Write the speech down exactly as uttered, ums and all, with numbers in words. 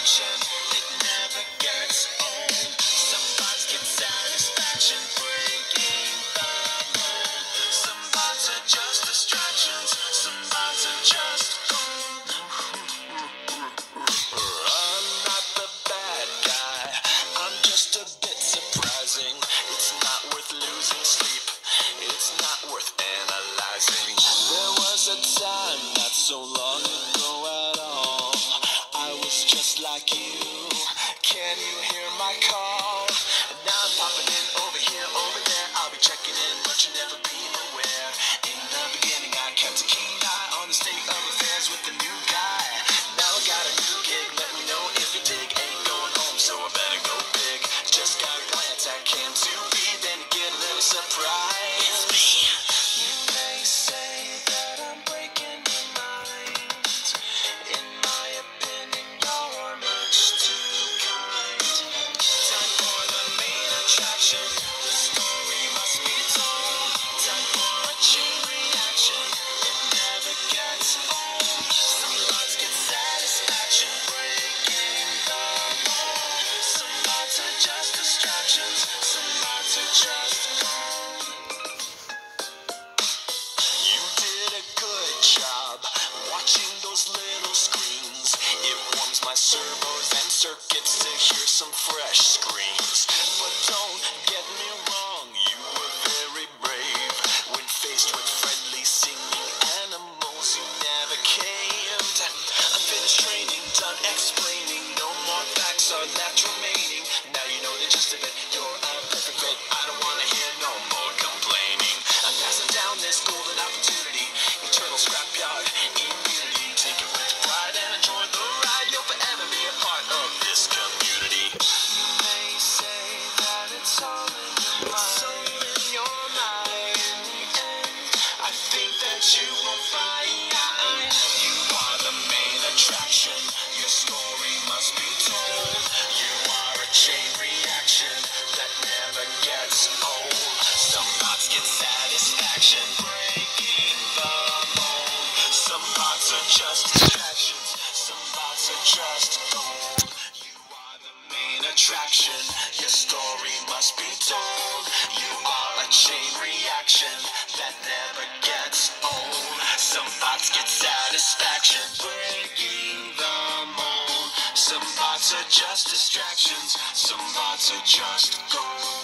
action, it never gets old. Some thoughts get satisfaction breaking the mold. Some thoughts are just distractions, some thoughts are just gold. I'm not the bad guy, I'm just a bit surprising. It's not worth losing sleep, it's not worth analyzing. There was a time not so long ago at all, I was just like you. Can you hear my call? And now I'm popping in over here, over there. I'll be checking in, but you never be aware. In the beginning, I kept a keen eye on the state of affairs with the new guy. Now I got a new gig, let me know if you dig. Ain't going home, so I better go big. Just got a glance at Cam two B, then you get a little surprise. It's me. You may say that I'm breaking your mind. In my opinion, you're much too kind. Time for the main attraction, the story must be told. Time for a chain reaction, it never gets old. Some thoughts get satisfaction breaking the mold. Some thoughts are just distractions, some thoughts are just gold. You did a good job watching those little screens. It warms my servos and circuits to hear some fresh screams. But don't get me wrong, you were very brave. When faced with friendly singing animals, you never caved. I'm finished training, done explaining. No more facts are left remaining. Now you know the gist of it, you're a perfect fit. I don't wanna hear no more complaining. I'm passing down this golden opportunity, eternal scrapyard immunity. Take it with pride and enjoy the ride. You'll forever be a part of this community. You may say that it's all in your mind. It's all in your mind. And I think that you will find you are the main attraction. Your story must be told. You are a chain reaction that never gets old. Some thoughts get satisfaction breaking the mold. Some thoughts are just distractions, some thoughts are just gold. You are the main attraction, your story must be told. You are a chain reaction that never gets old. Some thoughts get satisfaction breaking the mold. Some thoughts are just distractions, some thoughts are just gold.